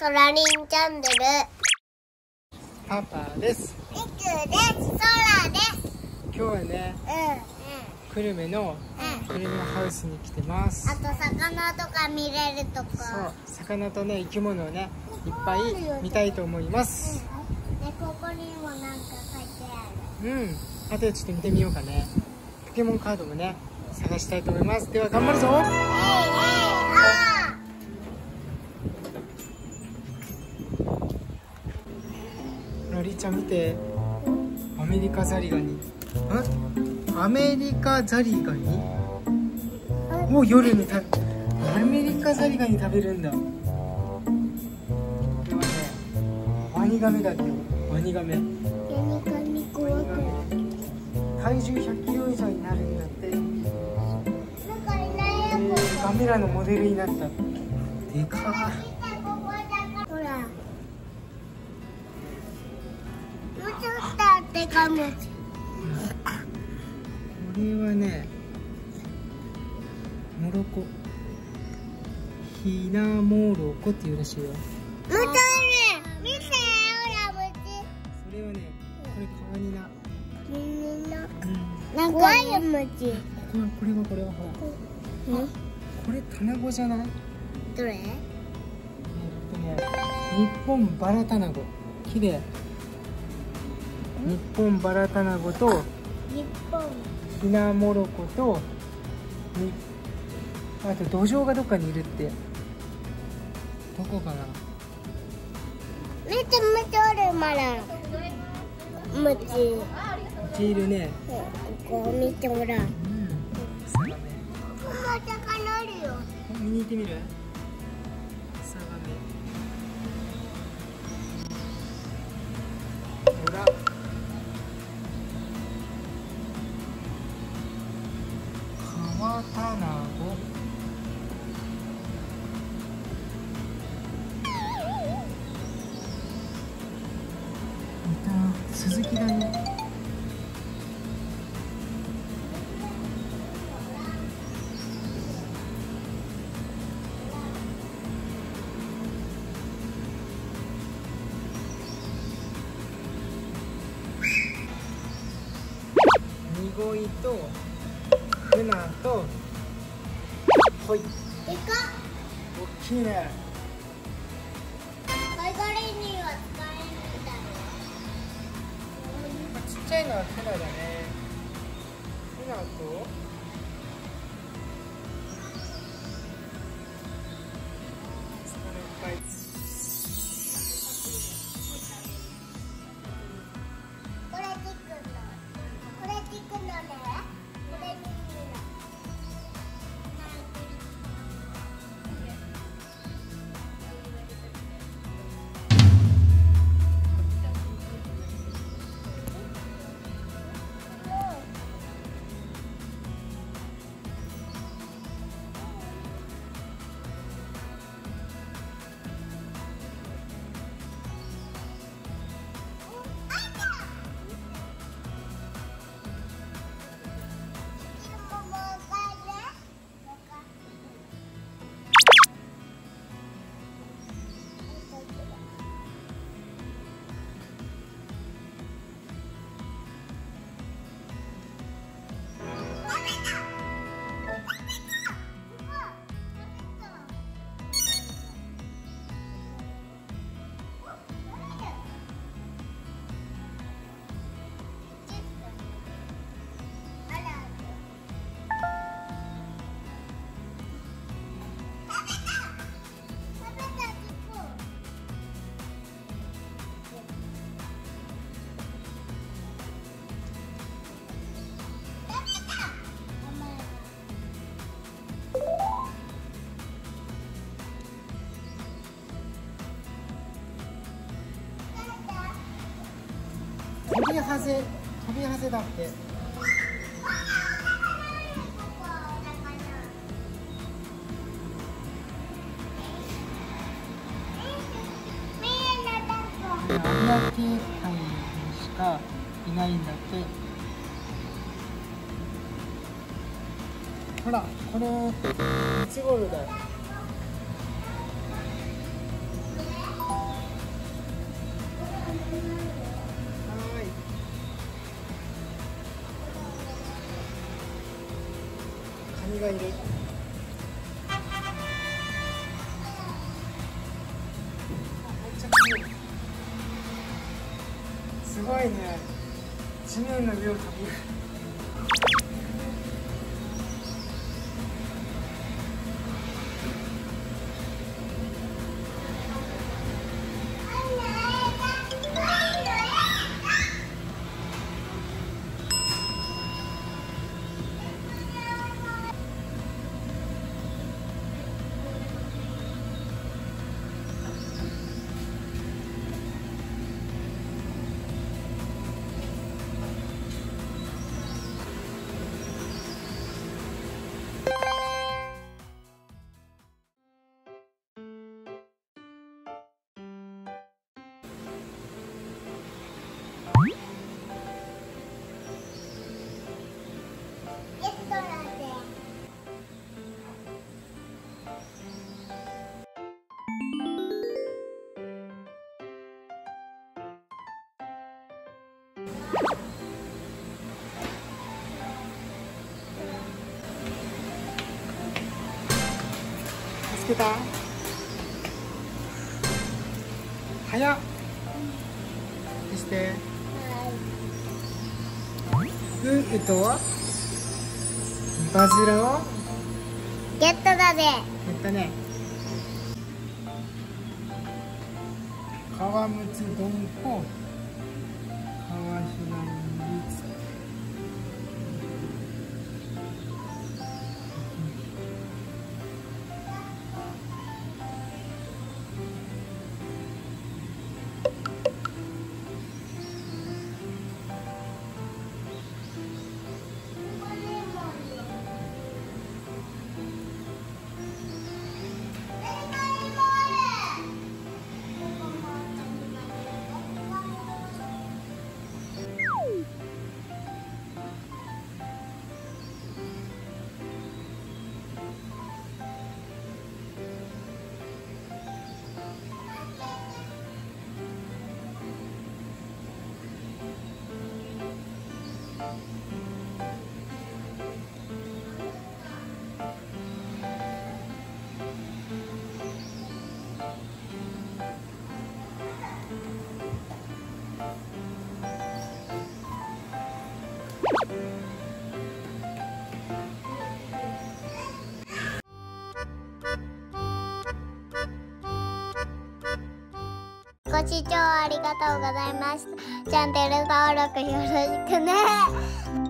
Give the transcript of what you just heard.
トラリンチャンネル。 パパです。 ミクです。ソラです。 今日はね、久留米の久留米ハウスに来てます。 あと魚とか見れるとこ。 そう、魚とね、生き物をね、いっぱい見たいと思います。 で、ここにもなんか書いてある。 あとでちょっと見てみようかね。ポケモンカードもね、探したいと思います。では頑張るぞ。ロリちゃん見て、アメリカザリガニ。アメリカザリガニを夜にアメリカザリガニ食べるんだ。これはね、ワニガメだってよ。ワニガメ。体重100キロ以上になるんだって。カメラのモデルになった。でかー。 ほら。もうちょっとあってかも。 これはね、モロコ。ひなモロコっていうらしいよ。 見て、ほら、虫。 それはね、これカワニナ。 なんか怖い虫。 これはほら。これ卵じゃない？ どれ？ 日本バラタナゴ。綺麗。日本バラタナゴとひなモロコとあと土壌がどっかにいるって。どこかな？ 見ておるまら虫。 虫いるね。 ここ見ておらん。 サガメ。 魚あるよ。 見に行ってみる？サガメ。ほら。カワタナゴ。いた。スズキだね。ニゴイとフナとホイ。 でかっ。 大きいね。 貝殻には使えるんだよ。 ちっちゃいのはフナだね。フナと魚いっぱい。 これティックの。これティックのね。これミキの。 飛びハゼだって。有明海にしかいないんだって。ほら、これいつ頃だよ。 い。カニがいる。すごいね。地面の上を飛ぶ。見つけた？早っ。そしてバズラをゲットだぜ。 やったね。川むつどんこ川ひなみつ。 ご視聴ありがとうございました。チャンネル登録よろしくね。